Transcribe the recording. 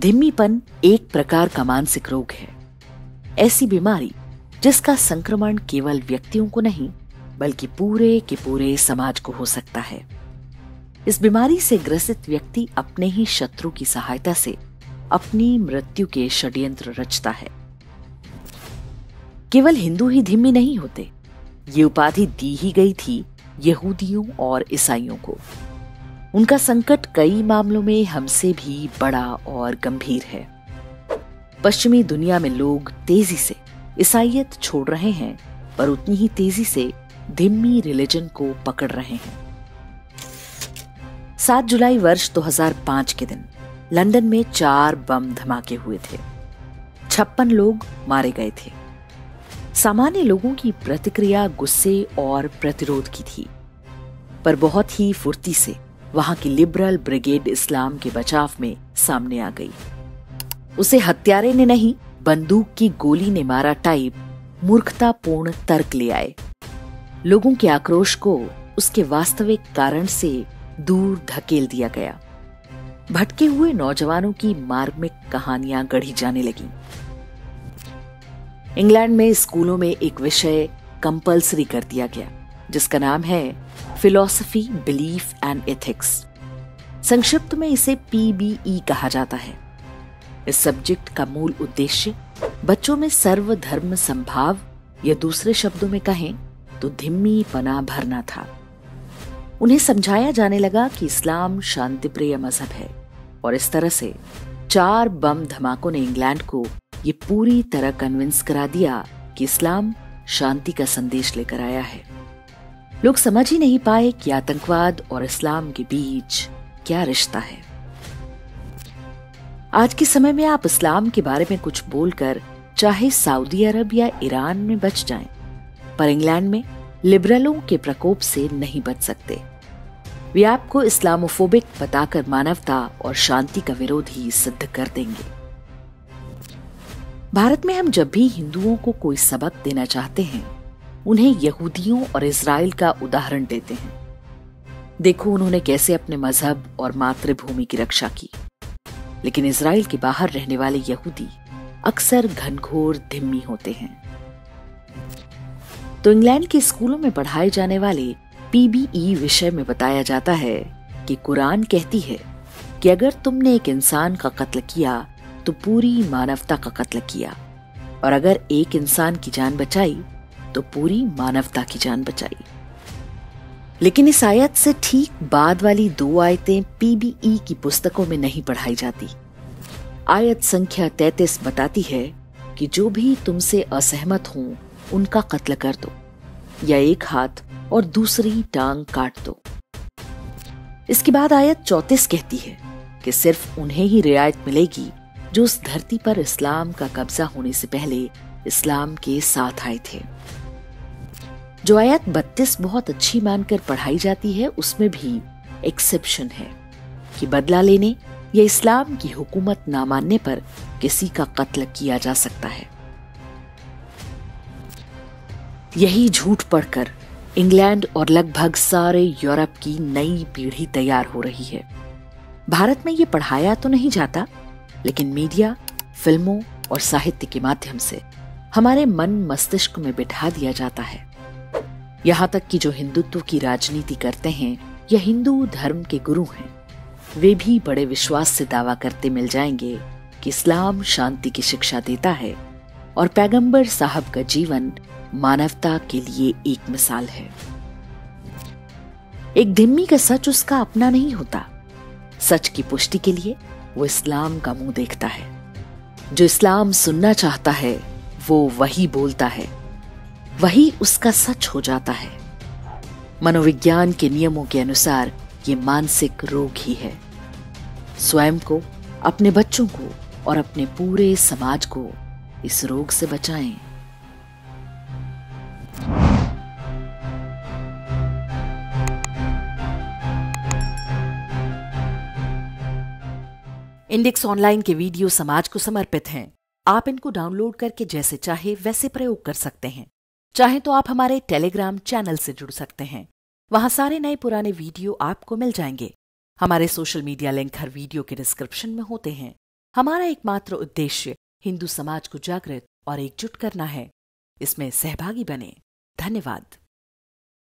धिम्मीपन एक प्रकार का मानसिक रोग है। ऐसी बीमारी जिसका संक्रमण केवल व्यक्तियों को नहीं बल्कि पूरे के पूरे समाज को हो सकता है। इस बीमारी से ग्रसित व्यक्ति अपने ही शत्रु की सहायता से अपनी मृत्यु के षड्यंत्र रचता है। केवल हिंदू ही धिम्मी नहीं होते, ये उपाधि दी ही गई थी यहूदियों और ईसाइयों को। उनका संकट कई मामलों में हमसे भी बड़ा और गंभीर है। पश्चिमी दुनिया में लोग तेजी से ईसाइयत छोड़ रहे हैं, पर उतनी ही तेजी से धिम्मी रिलीजन को पकड़ रहे हैं। 7 जुलाई वर्ष 2005 के दिन लंदन में 4 बम धमाके हुए थे। 56 लोग मारे गए थे। सामान्य लोगों की प्रतिक्रिया गुस्से और प्रतिरोध की थी, पर बहुत ही फुर्ती से वहां की लिबरल ब्रिगेड इस्लाम के बचाव में सामने आ गई। उसे हत्यारे ने नहीं, बंदूक की गोली ने मारा टाइप मूर्खतापूर्ण तर्क ले आए। लोगों के आक्रोश को उसके वास्तविक कारण से दूर धकेल दिया गया। भटके हुए नौजवानों की मार्मिक कहानियां गढ़ी जाने लगी। इंग्लैंड में स्कूलों में एक विषय कंपल्सरी कर दिया गया जिसका नाम है फिलॉसफी, बिलीफ एंड एथिक्स। संक्षिप्त में इसे PBE कहा जाता है। इस सब्जेक्ट का मूल उद्देश्य बच्चों में सर्वधर्म संभाव, या दूसरे शब्दों में कहें तो धिम्मी पना भरना था। उन्हें समझाया जाने लगा कि इस्लाम शांतिप्रिय मजहब है, और इस तरह से 4 बम धमाकों ने इंग्लैंड को ये पूरी तरह कन्विंस करा दिया कि इस्लाम शांति का संदेश लेकर आया है। लोग समझ ही नहीं पाए कि आतंकवाद और इस्लाम के बीच क्या रिश्ता है। आज के समय में आप इस्लाम के बारे में कुछ बोलकर चाहे सऊदी अरब या ईरान में बच जाएं, पर इंग्लैंड में लिबरलों के प्रकोप से नहीं बच सकते। वे आपको इस्लामोफोबिक बताकर मानवता और शांति का विरोध ही सिद्ध कर देंगे। भारत में हम जब भी हिंदुओं को कोई सबक देना चाहते हैं, उन्हें यहूदियों और इजराइल का उदाहरण देते हैं। देखो उन्होंने कैसे अपने मजहब और मातृभूमि की रक्षा की। लेकिन इजराइल के बाहर रहने वाले यहूदी अक्सर घनघोर धिम्मी होते हैं। तो इंग्लैंड के स्कूलों में पढ़ाए जाने वाले PBE विषय में बताया जाता है कि कुरान कहती है कि अगर तुमने एक इंसान का कत्ल किया तो पूरी मानवता का कत्ल किया, और अगर एक इंसान की जान बचाई तो पूरी मानवता की जान बचाई। लेकिन इस आयत से ठीक बाद वाली 2 आयतें PBE की पुस्तकों में नहीं पढ़ाई जाती। आयत संख्या 33 बताती है कि जो भी तुमसे असहमत हों उनका कत्ल कर दो, या एक हाथ और दूसरी टांग काट दो। इसके बाद आयत 34 कहती है कि सिर्फ उन्हें ही रियायत मिलेगी जो उस धरती पर इस्लाम का कब्जा होने से पहले इस्लाम के साथ आए थे। जो आयत 32 बहुत अच्छी मानकर पढ़ाई जाती है, उसमें भी एक्सेप्शन है कि बदला लेने या इस्लाम की हुकूमत ना मानने पर किसी का कत्ल किया जा सकता है। यही झूठ पढ़कर इंग्लैंड और लगभग सारे यूरोप की नई पीढ़ी तैयार हो रही है। भारत में ये पढ़ाया तो नहीं जाता, लेकिन मीडिया, फिल्मों और साहित्य के माध्यम से हमारे मन मस्तिष्क में बिठा दिया जाता है। यहाँ तक कि जो हिंदुत्व की राजनीति करते हैं या हिंदू धर्म के गुरु हैं, वे भी बड़े विश्वास से दावा करते मिल जाएंगे कि इस्लाम शांति की शिक्षा देता है और पैगंबर साहब का जीवन मानवता के लिए एक मिसाल है। एक धिम्मी का सच उसका अपना नहीं होता। सच की पुष्टि के लिए वो इस्लाम का मुंह देखता है। जो इस्लाम सुनना चाहता है वो वही बोलता है, वही उसका सच हो जाता है। मनोविज्ञान के नियमों के अनुसार ये मानसिक रोग ही है। स्वयं को, अपने बच्चों को और अपने पूरे समाज को इस रोग से बचाएं। इंडेक्स ऑनलाइन के वीडियो समाज को समर्पित हैं। आप इनको डाउनलोड करके जैसे चाहे वैसे प्रयोग कर सकते हैं। चाहे तो आप हमारे टेलीग्राम चैनल से जुड़ सकते हैं। वहां सारे नए पुराने वीडियो आपको मिल जाएंगे। हमारे सोशल मीडिया लिंक हर वीडियो के डिस्क्रिप्शन में होते हैं। हमारा एकमात्र उद्देश्य हिंदू समाज को जागृत और एकजुट करना है। इसमें सहभागी बने। धन्यवाद।